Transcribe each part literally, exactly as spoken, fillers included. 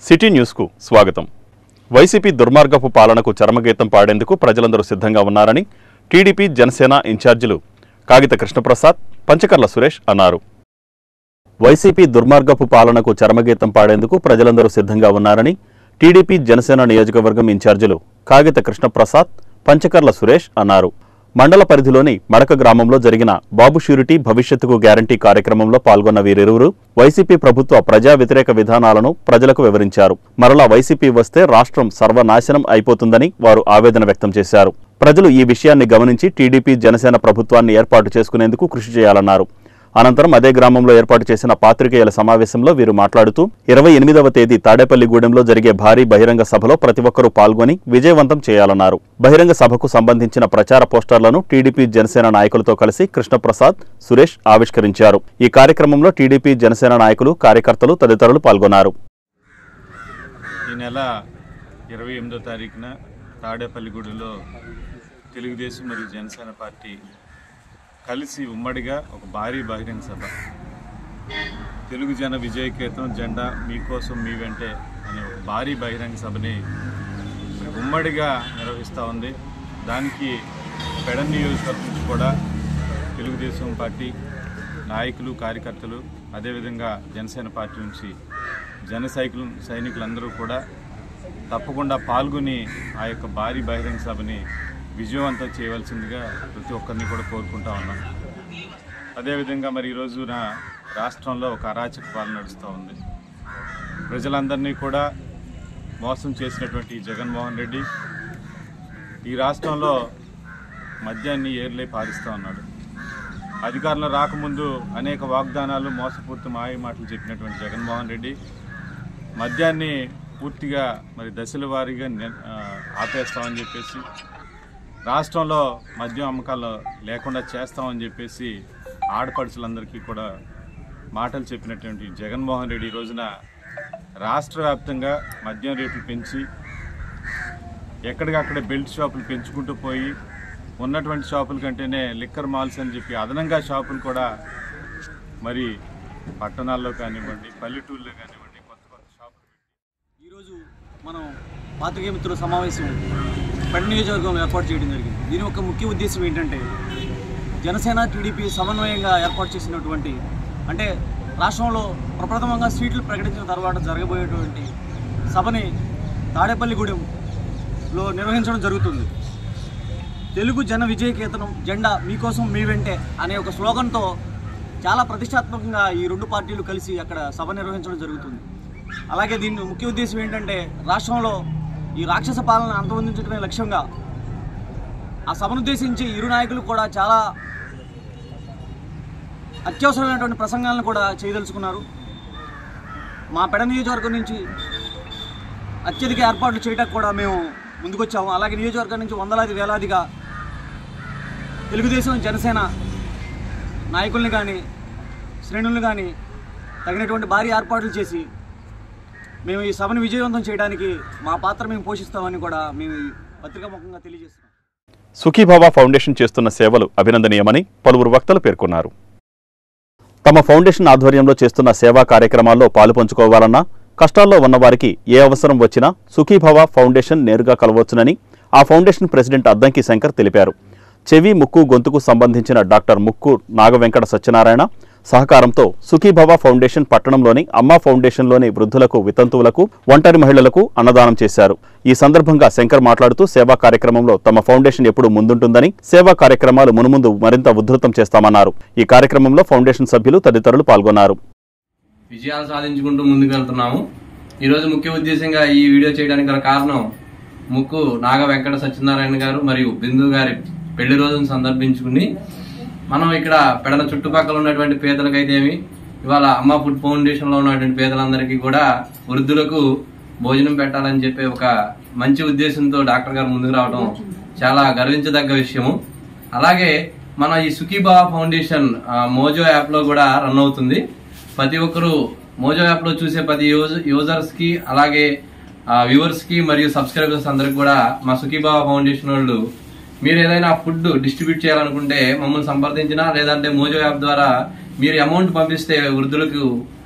City news కు స్వాగతం. YCP దుర్మార్గపు పాలనకు చరమగీతం పాడేందుకు ప్రజలందరూ సిద్ధంగా ఉన్నారని టీడీపీ జనసేన ఇన్ఛార్జీలు కాగిత కృష్ణప్రసాద్, పంచకర్ల సురేష్ అన్నారు. వైసీపీ దుర్మార్గపు పాలనకు చరమగీతం పాడేందుకు ప్రజలందరూ సిద్ధంగా ఉన్నారని టీడీపీ జనసేన నియోజకవర్గం ఇన్ఛార్జీలు కాగిత కృష్ణప్రసాద్, పంచకర్ల సురేష్ అన్నారు. మండల పరిధిలోని మడక గ్రామంలో జరిగిన బాబు ష్యూరిటీ భవిష్యత్తుకు గ్యారంటీ కార్యక్రమంలో పాల్గొన్న వీరిరువురు వైసీపీ ప్రభుత్వ ప్రజా వ్యతిరేక విధానాలను ప్రజలకు వివరించారు. మరలా వైసీపీ వస్తే రాష్ట్రం సర్వనాశనం అయిపోతుందని వారు ఆవేదన వ్యక్తం చేశారు. ప్రజలు ఈ విషయాన్ని గమనించి టీడీపీ జనసేన ప్రభుత్వాన్ని ఏర్పాటు చేసుకునేందుకు కృషి చేయాలన్నారు. అనంతరం అదే గ్రామంలో ఏర్పాటు చేసిన పాత్రికేయుల సమావేశంలో వీరు మాట్లాడుతూ ఇరవై ఎనిమిదవ తేదీ తాడేపల్లిగూడెంలో జరిగే భారీ బహిరంగ సభలో ప్రతి ఒక్కరూ పాల్గొని విజయవంతం చేయాలన్నారు. బహిరంగ సభకు సంబంధించిన ప్రచార పోస్టర్లను టీడీపీ జనసేన నాయకులతో కలిసి కృష్ణప్రసాద్, సురేష్ ఆవిష్కరించారు. ఈ కార్యక్రమంలో టీడీపీ జనసేన నాయకులు, కార్యకర్తలు తదితరులు పాల్గొన్నారు. ఈ నెల ఇరవై ఎనిమిదో తారీఖున తాడేపల్లిగూడెంలో తెలుగుదేశం మరియు జనసేన పార్టీ కలిసి ఉమ్మడిగా ఒక భారీ బహిరంగ సభ, తెలుగు జన విజయకేతం జెండా మీకోసం మీ వెంటే అనే ఒక భారీ బహిరంగ సభని ఉమ్మడిగా నిర్వహిస్తూ ఉంది. దానికి పెడన్ నియోజకవర్గం నుంచి కూడా తెలుగుదేశం పార్టీ నాయకులు, కార్యకర్తలు, అదేవిధంగా జనసేన పార్టీ నుంచి జన సైకులు సైనికులందరూ కూడా తప్పకుండా పాల్గొని ఆ యొక్క భారీ బహిరంగ సభని విజయవంతం చేయవలసిందిగా ప్రతి ఒక్కరిని కూడా కోరుకుంటా ఉన్నాం. అదేవిధంగా మరి ఈరోజున రాష్ట్రంలో ఒక అరాచక పాలన నడుస్తూ ఉంది. ప్రజలందరినీ కూడా మోసం చేసినటువంటి జగన్మోహన్ రెడ్డి ఈ రాష్ట్రంలో మద్యాన్ని ఏర్లై పారిస్తూ ఉన్నాడు. అధికారంలో రాకముందు అనేక వాగ్దానాలు, మోసపూర్తి మాయ మాటలు చెప్పినటువంటి జగన్మోహన్ రెడ్డి మద్యాన్ని పూర్తిగా మరి దశల వారీగా ఆపేస్తామని చెప్పేసి, రాష్ట్రంలో మద్యం అమ్మకాలు లేకుండా చేస్తామని చెప్పేసి ఆడపడుచులందరికీ కూడా మాటలు చెప్పినటువంటి జగన్మోహన్ రెడ్డి ఈ రోజున రాష్ట్ర వ్యాప్తంగా మద్యం రేట్లు పెంచి ఎక్కడికక్కడ బెల్ట్ షాపులు పెంచుకుంటూ పోయి ఉన్నటువంటి షాపుల కంటేనే లిక్కర్ మాల్స్ అని చెప్పి అదనంగా షాపులు కూడా మరి పట్టణాల్లో కానివ్వండి, పల్లెటూళ్ళలో కానివ్వండి కొత్త కొత్త షాపులు పెట్టి ఈరోజు మనం పాత్రికేయ మిత్రుల సమావేశం పెడన్ నియోజకవర్గంలో ఏర్పాటు చేయడం జరిగింది. దీని యొక్క ముఖ్య ఉద్దేశం ఏంటంటే జనసేన టీడీపీ సమన్వయంగా ఏర్పాటు చేసినటువంటి, అంటే రాష్ట్రంలో ప్రప్రథమంగా సీట్లు ప్రకటించిన తర్వాత జరగబోయేటువంటి సభని తాడేపల్లిగూడెంలో నిర్వహించడం జరుగుతుంది. తెలుగు జన విజయకేతనం జెండా మీకోసం మీ వెంటే అనే ఒక స్లోగన్తో చాలా ప్రతిష్టాత్మకంగా ఈ రెండు పార్టీలు కలిసి అక్కడ సభ నిర్వహించడం జరుగుతుంది. అలాగే దీని ముఖ్య ఉద్దేశం ఏంటంటే రాష్ట్రంలో ఈ రాక్షస పాలన అంతమొందించడమే లక్ష్యంగా ఆ సభను ఉద్దేశించి ఇరు నాయకులు కూడా చాలా అత్యవసరమైనటువంటి ప్రసంగాలను కూడా చేయదలుచుకున్నారు. మా పెడన్ నియోజకవర్గం నుంచి అత్యధిక ఏర్పాట్లు చేయడానికి కూడా మేము ముందుకొచ్చాము. అలాగే నియోజకవర్గం నుంచి వందలాది వేలాదిగా తెలుగుదేశం, జనసేన నాయకుల్ని కానీ శ్రేణుల్ని కానీ తగినటువంటి భారీ ఏర్పాట్లు చేసి మేము ఈ సభను విజయవంతం చేయడానికి మా పాత్ర మేము పోషిస్తామని కూడా మేము పత్రికాముఖంగా తెలియజేస్తున్నాం. సుఖీభవ ఫౌండేషన్ చేస్తున్న సేవలు అభినందనీయమని పలువురు వక్తలు పేర్కొన్నారు. తమ ఫౌండేషన్ ఆధ్వర్యంలో చేస్తున్న సేవా కార్యక్రమాల్లో పాలు పంచుకోవాలన్నా, కష్టాల్లో ఉన్నవారికి ఏ అవసరం వచ్చినా సుఖీభవ ఫౌండేషన్ నేరుగా కలవచ్చునని ఆ ఫౌండేషన్ ప్రెసిడెంట్ అద్దంకి శంకర్ తెలిపారు. చెవి, ముక్కు, గొంతుకు సంబంధించిన డాక్టర్ ముక్కు నాగవెంకట సత్యనారాయణ సహకారంతో సుఖీభవ ఫౌండేషన్ పట్టణంలోని అమ్మా ఫౌండేషన్లోని వృద్ధులకు, వితంతువులకు, ఒంటరి మహిళలకు అన్నదానం చేశారు. ఈ సందర్భంగా శంకర్ మాట్లాడుతూ సేవా కార్యక్రమంలో తమ ఫౌండేషన్ ఎప్పుడూ ముందుంటుందని, సేవా కార్యక్రమాలు మునుముందు మరింత ఉధృతం చేస్తామన్నారు. ఈ కార్యక్రమంలో ఫౌండేషన్ సభ్యులు తదితరులు పాల్గొన్నారు. విజయాలు సాధించుకుంటూ ముందుకు వెళ్తున్నాము. ఈరోజు ముఖ్య ఉద్దేశంగా ఈ వీడియో చేయడానికి గల కారణం ముక్కు నాగ వెంకట సత్యనారాయణ గారు మరియు బిందు గారి పెళ్లి రోజును సందర్భించుకుని మనం ఇక్కడ పెడన చుట్టుపక్కల ఉన్నటువంటి పేదలకైతేమి, ఇవాళ అమ్మ ఫుడ్ ఫౌండేషన్ లో ఉన్నటువంటి పేదలందరికీ కూడా వృద్ధులకు భోజనం పెట్టాలని చెప్పే ఒక మంచి ఉద్దేశంతో డాక్టర్ గారు ముందుకు రావడం చాలా గర్వించదగ్గ విషయము. అలాగే మన ఈ సుఖీభవ ఫౌండేషన్ మోజో యాప్ లో కూడా రన్ అవుతుంది. ప్రతి ఒక్కరు మోజో యాప్ లో చూసే ప్రతి యూజర్స్ కి, అలాగే వ్యూవర్స్ కి మరియు సబ్స్క్రైబర్స్ అందరికి కూడా మా సుఖీభవ ఫౌండేషన్ వాళ్ళు మీరు ఏదైనా ఫుడ్ డిస్ట్రిబ్యూట్ చేయాలనుకుంటే మమ్మల్ని సంప్రదించినా, లేదంటే మోజో యాప్ ద్వారా మీరు అమౌంట్ పంపిస్తే వృద్ధులకు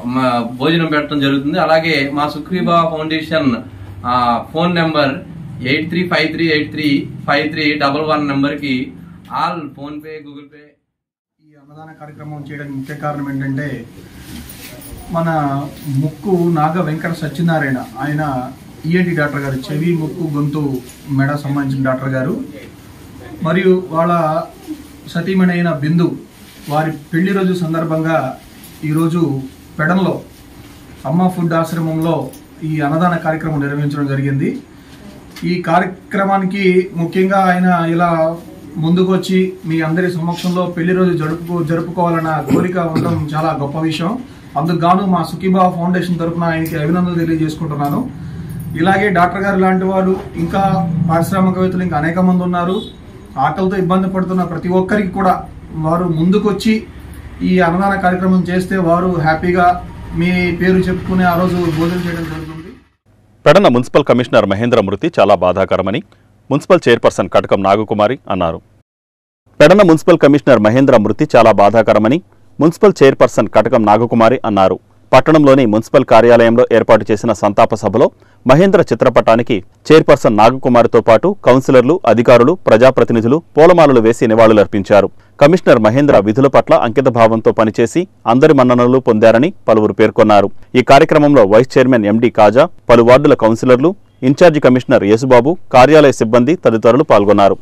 భోజనం పెట్టడం జరుగుతుంది. అలాగే మా Sukhiba foundation phone number eight three five three eight three five three double one నెంబర్కి ఆల్ ఫోన్పే గూగుల్ పే. ఈ అన్నదాన కార్యక్రమం చేయడానికి ముఖ్య కారణం ఏంటంటే మన ముక్కు నాగ వెంకట సత్యనారాయణ ఆయన ఈఎన్టీ డాక్టర్ గారు, చెవి ముక్కు గొంతు మెడ సంబంధించిన డాక్టర్ గారు, మరియు వాళ్ళ సతీమణి అయిన బిందు వారి పెళ్లి రోజు సందర్భంగా ఈరోజు పెడంలో అమ్మ ఫుడ్ ఆశ్రమంలో ఈ అన్నదాన కార్యక్రమం నిర్వహించడం జరిగింది. ఈ కార్యక్రమానికి ముఖ్యంగా ఆయన ఇలా ముందుకు వచ్చి మీ అందరి సమక్షంలో పెళ్లి రోజు జరుపు జరుపుకోవాలన్న కోరిక ఉండడం చాలా గొప్ప విషయం. అందుకు గాను మా సుఖీబా ఫౌండేషన్ తరఫున ఆయనకి అభినందనలు తెలియజేసుకుంటున్నాను. ఇలాగే డాక్టర్ గారు లాంటి వాళ్ళు ఇంకా పారిశ్రామికవేత్తలు ఇంకా అనేక మంది ఉన్నారు. ఆకలితో ఇబ్బంది పడుతున్న ప్రతి ఒక్కరికి కూడా వారు ముందుకొచ్చి ఈ అన్నదాన కార్యక్రమం చేస్తే వారు హ్యాపీగా మీ పేరు చెప్పుకునే ఆ రోజు భోజనం చేయడం జరుగుతుంది. పెడన మున్సిపల్ కమిషనర్ మహేంద్ర మృతి చాలా బాధాకరమని మున్సిపల్ చైర్పర్సన్ కటకం నాగకుమారి అన్నారు. పెడన మున్సిపల్ కమిషనర్ మహేంద్ర మృతి చాలా బాధాకరమని మున్సిపల్ చైర్పర్సన్ కటకం నాగకుమారి అన్నారు. పట్టణంలోని మున్సిపల్ కార్యాలయంలో ఏర్పాటు చేసిన సంతాప సభలో మహేంద్ర చిత్రపటానికి చైర్పర్సన్ నాగకుమారితో పాటు కౌన్సిలర్లు, అధికారులు, ప్రజాప్రతినిధులు పూలమాలలు వేసి నివాళులర్పించారు. కమిషనర్ మహేంద్ర విధుల పట్ల అంకితభావంతో పనిచేసి అందరి మన్ననలు పొందారని పలువురు పేర్కొన్నారు. ఈ కార్యక్రమంలో వైస్ చైర్మన్ ఎండి కాజా, పలు వార్డుల కౌన్సిలర్లు, ఇన్ఛార్జి కమిషనర్ యేసుబాబు, కార్యాలయ సిబ్బంది తదితరులు పాల్గొన్నారు.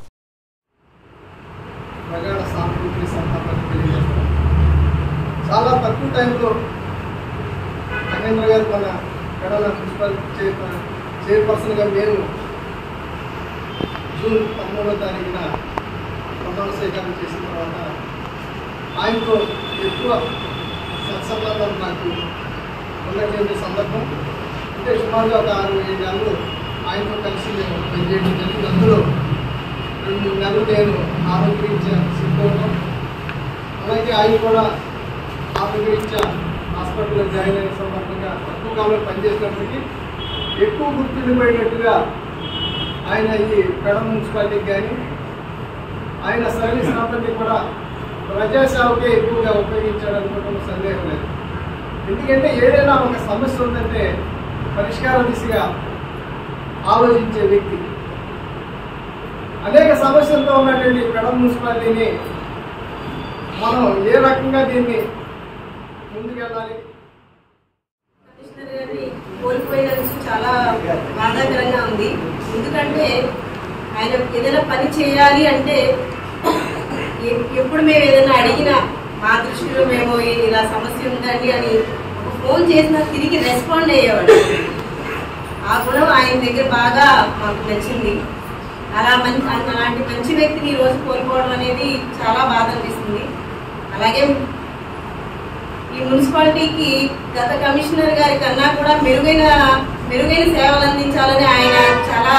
చాలా తక్కువ టైంలో మహేంద్ర గారు మన పెడల మున్సిపల్ చైర్పర్సన్గా మేము జూన్ పదమూడవ తారీఖున ప్రమాణ స్వీకారం చేసిన తర్వాత ఆయనతో ఎక్కువ సత్సంబంధాలు నాకు ఉన్నటువంటి సందర్భం. అంటే సుమారుగా ఒక ఆరు ఏడు నెలలు ఆయనతో కలిసి నేను పనిచేయడం జరిగింది. అందులో రెండు మూడు నెలలు నేను ఆరోగ్యరీత్యా సిద్ధం, అలాగే ఆయన కూడా ఆరోగ్యరీత్యా హాస్పిటల్లో జాయిన్ అయిన సందర్భంగా తక్కువ కాలంలో పనిచేసినప్పటికీ ఎక్కువ గుర్తుండిపోయేటట్టుగా ఆయన ఈ పెడ మున్సిపాలిటీకి కానీ ఆయన సర్వీస్ అంతటి కూడా ప్రజాసేవకే ఎక్కువగా ఉపయోగించాడనుకోవడం సందేహం లేదు. ఎందుకంటే ఏదైనా ఒక సమస్య ఉందంటే పరిష్కార దిశగా ఆలోచించే వ్యక్తి. అనేక సమస్యలతో ఉన్నటువంటి పెడ మున్సిపాలిటీని మనం ఏ రకంగా దీన్ని ముందుకెళ్ళాలి. కమిషనర్ గారిని కోల్పోయినందుకు చాలా బాధాకరంగా ఉంది. ఎందుకంటే ఆయన ఏదైనా పని చేయాలి అంటే ఎప్పుడు మేము ఏదైనా అడిగినా మా దృష్టిలో మేము ఇలా సమస్య ఉందండి అని ఒక ఫోన్ చేసినా తిరిగి రెస్పాండ్ అయ్యేవాడు. ఆ గుణం ఆయన దగ్గర బాగా మాకు నచ్చింది. అలా మంచి అలాంటి మంచి వ్యక్తిని ఈరోజు కోల్పోవడం అనేది చాలా బాధ అనిపిస్తుంది. అలాగే ఈ మున్సిపాలిటీకి గత కమిషనర్ గారి కన్నా కూడా మెరుగైన మెరుగైన సేవలు అందించాలని ఆయన చాలా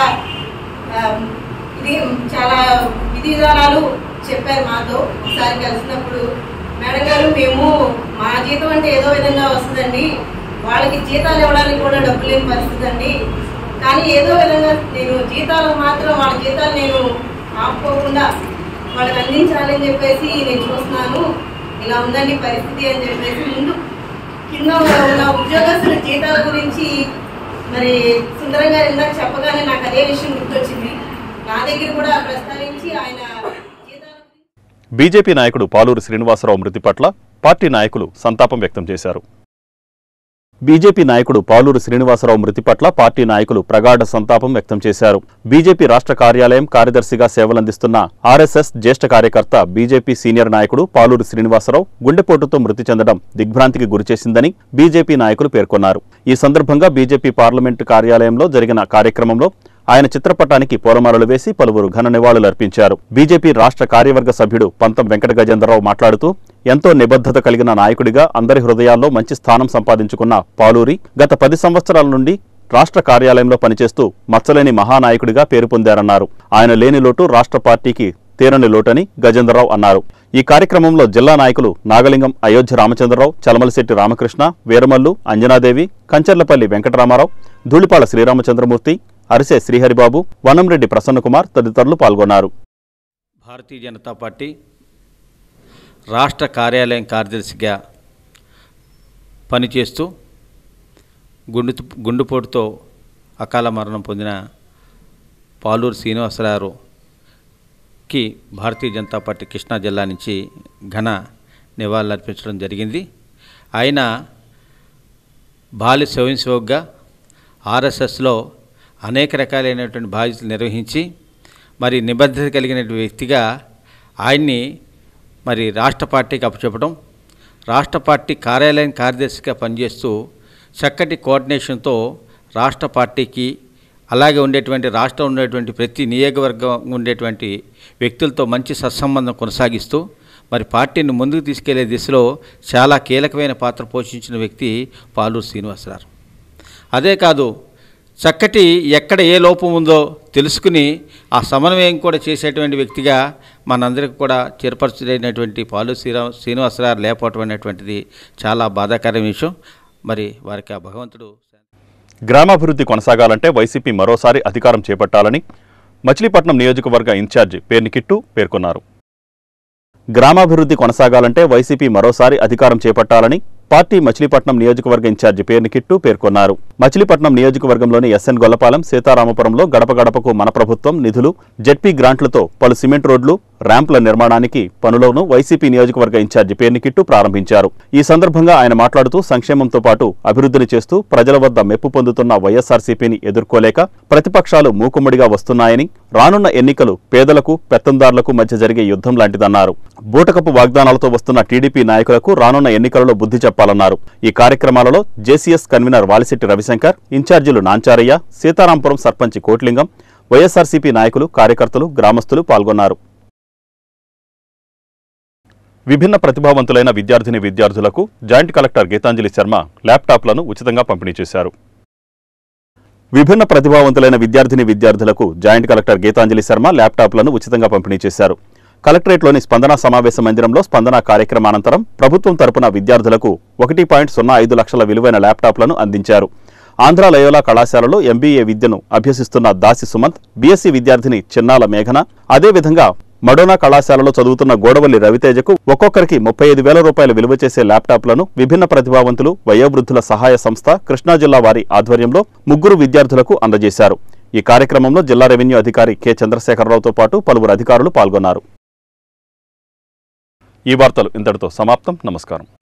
ఇది చాలా విధి విధానాలు చెప్పారు మాతో. ఒకసారి కలిసినప్పుడు మేడం గారు, మేము మా జీతం అంటే ఏదో విధంగా వస్తుందండి, వాళ్ళకి జీతాలు ఇవ్వడానికి కూడా డబ్బు లేని పరిస్థితి అండి, కానీ ఏదో విధంగా నేను జీతాలు మాత్రం వాళ్ళ జీతాలు నేను ఆపుకోకుండా వాళ్ళకి అందించాలి అని చెప్పేసి నేను చూస్తున్నాను. ఇలా ఉందండి పరిస్థితి అని చెప్పేసి ముందు కింద ఉన్న ఉద్యోగస్తుల జీతాల గురించి మరి సుందరం గారు ఇందాక చెప్పగానే నాకు అదే విషయం గుర్తొచ్చింది. నా దగ్గర కూడా ప్రస్తావించి ఆయన బీజేపీ నాయకుడు పాలూరు శ్రీనివాసరావు మృతి పట్ల పార్టీ నాయకులు సంతాపం వ్యక్తం చేశారు. బీజేపీ నాయకుడు పాలూరు శ్రీనివాసరావు మృతి పట్ల పార్టీ నాయకులు ప్రగాఢ సంతాపం వ్యక్తం చేశారు. బీజేపీ రాష్ట్ర కార్యాలయం కార్యదర్శిగా సేవలందిస్తున్న ఆర్ఎస్ఎస్ జ్యేష్ఠ కార్యకర్త బీజేపీ సీనియర్ నాయకుడు పాలూరు శ్రీనివాసరావు గుండెపోటుతో మృతి చెందడం దిగ్భ్రాంతికి గురిచేసిందని బీజేపీ నాయకులు పేర్కొన్నారు. ఈ సందర్భంగా బీజేపీ పార్లమెంటు కార్యాలయంలో జరిగిన కార్యక్రమంలో ఆయన చిత్రపటానికి పూలమాలలు వేసి పలువురు ఘన నివాళులర్పించారు. బీజేపీ రాష్ట్ర కార్యవర్గ సభ్యుడు పంతం వెంకట గజేంద్రరావు మాట్లాడుతూ ఎంతో నిబద్ధత కలిగిన నాయకుడిగా అందరి హృదయాల్లో మంచి స్థానం సంపాదించుకున్న పాలూరి గత పది సంవత్సరాల నుండి రాష్ట్ర కార్యాలయంలో పనిచేస్తూ మచ్చలేని మహానాయకుడిగా పేరు పొందారన్నారు. ఆయన లేని లోటు రాష్ట్ర పార్టీకి తీరని లోటని గజేంద్రరావు అన్నారు. ఈ కార్యక్రమంలో జిల్లా నాయకులు నాగలింగం అయోధ్య రామచంద్రరావు, చలమలశెట్టి రామకృష్ణ, వీరమల్లు, అంజనాదేవి, కంచర్లపల్లి వెంకటరామారావు, ధూళిపాల శ్రీరామచంద్రమూర్తి, అరిసే శ్రీహరిబాబు, వనంరెడ్డి ప్రసన్నకుమార్ తదితరులు పాల్గొన్నారు. భారతీయ జనతా పార్టీ రాష్ట్ర కార్యాలయం కార్యదర్శిగా పనిచేస్తూ గుండు గుండెపోటుతో అకాల మరణం పొందిన పాలూరు శ్రీనివాసరావుకి భారతీయ జనతా పార్టీ కృష్ణా జిల్లా నుంచి ఘన నివాళులర్పించడం జరిగింది. ఆయన బాల్య స్వయం సేవకుగా ఆర్ఎస్ఎస్లో అనేక రకాలైనటువంటి బాధ్యతలు నిర్వహించి మరి నిబద్ధత కలిగిన వ్యక్తిగా ఆయన్ని మరి రాష్ట్ర పార్టీకి అప్పచెప్పడం, రాష్ట్ర పార్టీ కార్యాలయం కార్యదర్శిగా పనిచేస్తూ చక్కటి కోఆర్డినేషన్తో రాష్ట్ర పార్టీకి అలాగే ఉండేటువంటి రాష్ట్రం ఉండేటువంటి ప్రతి నియోజకవర్గం ఉండేటువంటి వ్యక్తులతో మంచి సత్సంబంధం కొనసాగిస్తూ మరి పార్టీని ముందుకు తీసుకెళ్లే దిశలో చాలా కీలకమైన పాత్ర పోషించిన వ్యక్తి పాలూరు శ్రీనివాసరావు. అదే కాదు, చక్కటి ఎక్కడ ఏ లోపం ఉందో తెలుసుకుని ఆ సమన్వయం కూడా చేసేటువంటి వ్యక్తిగా మనందరికీ కూడా చేర్పరచలేనటువంటి పాలూరు శ్రీరా శ్రీనివాసరావు లేకపోవటం అనేటువంటిది చాలా బాధాకరమైన విషయం. మరి వారికి ఆ భగవంతుడు. గ్రామాభివృద్ధి కొనసాగాలంటే వైసీపీ మరోసారి అధికారం చేపట్టాలని మచిలీపట్నం నియోజకవర్గ ఇన్ఛార్జి పేర్నికిట్టు పేర్కొన్నారు. గ్రామాభివృద్ధి కొనసాగాలంటే వైసీపీ మరోసారి అధికారం చేపట్టాలని పార్టీ మచిలీపట్నం నియోజకవర్గ ఇన్ఛార్జి పేర్నికిట్టు పేర్కొన్నారు. మచిలీపట్నం నియోజకవర్గంలోని ఎస్ఎన్ గొల్లపాలెం, సీతారామపురంలో గడప గడపకు మన ప్రభుత్వం నిధులు, జెడ్పీ గ్రాంట్లతో పలు సిమెంట్ రోడ్లు, ర్యాంపుల నిర్మాణానికి పనులను వైసీపీ నియోజకవర్గ ఇన్ఛార్జి పేర్నికిట్టు ప్రారంభించారు. ఈ సందర్భంగా ఆయన మాట్లాడుతూ సంక్షేమంతో పాటు అభివృద్ధిని చేస్తూ ప్రజల వద్ద మెప్పు పొందుతున్న వైఎస్ఆర్సీపీని ఎదుర్కోలేక ప్రతిపక్షాలు మూకుమ్మడిగా వస్తున్నాయని, రానున్న ఎన్నికలు పేదలకు పెత్తందారులకు మధ్య జరిగే యుద్ధం లాంటిదన్నారు. బూటకపు వాగ్దానాలతో వస్తున్న టీడీపీ నాయకులకు రానున్న ఎన్నికలలో బుద్ధి చెప్పాలన్నారు. ఈ కార్యక్రమాలలో జేసీఎస్ కన్వీనర్ వాలిశెట్టి రవిశంకర్, ఇన్ఛార్జీలు నాంచారయ్య, సీతారాంపురం సర్పంచ్ కోట్లింగం, వైఎస్ఆర్సీపీ నాయకులు, కార్యకర్తలు, గ్రామస్తులు పాల్గొన్నారు. విభిన్న ప్రతిభావంతులైన విద్యార్థిని విద్యార్థులకు జాయింట్ కలెక్టర్ గీతాంజలి శర్మ ల్యాప్టాప్లను ఉచితంగా పంపిణీ చేశారు. విభిన్న ప్రతిభావంతులైన విద్యార్థిని విద్యార్థులకు జాయింట్ కలెక్టర్ గీతాంజలి శర్మ ల్యాప్టాప్లను ఉచితంగా పంపిణీ చేశారు. కలెక్టరేట్లోని స్పందన సమావేశ మందిరంలో స్పందన కార్యక్రమానంతరం ప్రభుత్వం తరపున విద్యార్థులకు ఒకటి పాయింట్ సున్నా ఐదు లక్షల విలువైన ల్యాప్టాప్లను అందించారు. ఆంధ్ర లయోలా కళాశాలలో ఎంబీఏ విద్యను అభ్యసిస్తున్న దాసి సుమంత్, బీఎస్సీ విద్యార్థిని చిన్నాల మేఘన, అదేవిధంగా మడోనా కళాశాలలో చదువుతున్న గోడవల్లి రవితేజకు ఒక్కొక్కరికి ముప్పై ఐదు వేల రూపాయలు విలువ చేసే ల్యాప్టాప్లను విభిన్న ప్రతిభావంతులు వయోవృద్ధుల సహాయ సంస్థ కృష్ణా జిల్లా వారి ఆధ్వర్యంలో ముగ్గురు విద్యార్థులకు అందజేశారు. ఈ కార్యక్రమంలో జిల్లా రెవెన్యూ అధికారి కె చంద్రశేఖరరావుతో పాటు పలువురు అధికారులు పాల్గొన్నారు. ఈ వార్తలు ఇంతటితో సమాప్తం. నమస్కారం.